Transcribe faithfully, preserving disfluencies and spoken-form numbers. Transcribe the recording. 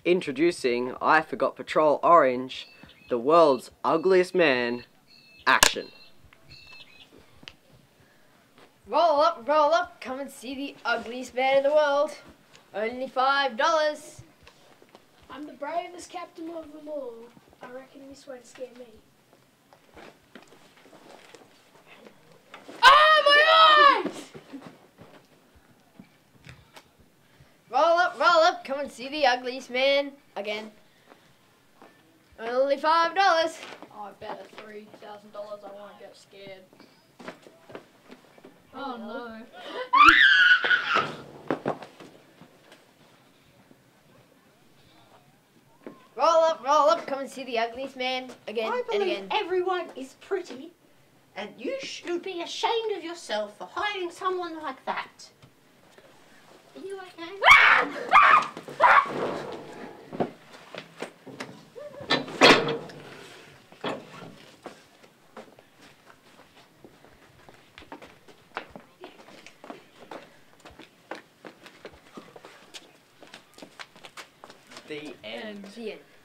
Introducing I Forgot Patrol Orange, the world's ugliest man. Action. Roll up, roll up, come and see the ugliest man in the world. Only five dollars. I'm the bravest captain of them all. I reckon this won't scare me. Oh, my eyes! Roll up, roll up, come and see the ugliest man again. Only five dollars. I bet at three thousand dollars I won't get scared. Oh no. Roll up, roll up, come and see the ugliest man again I and believe again. everyone is pretty, and you should be ashamed of yourself for hiring someone like that. Are you okay? The end. The end.